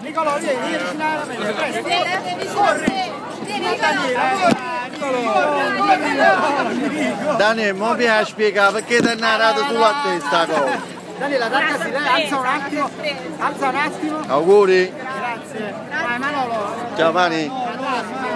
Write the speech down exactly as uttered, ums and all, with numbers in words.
Nicolò, vieni, vieni vicino alla meglio, presto. Corri. Daniele, mi piace spiegare perché ti è narrato tu a te sta cosa. Daniela, attaccati, alza un attimo, alza un attimo. Auguri. Grazie. Vai Manolo. Ciao Mani.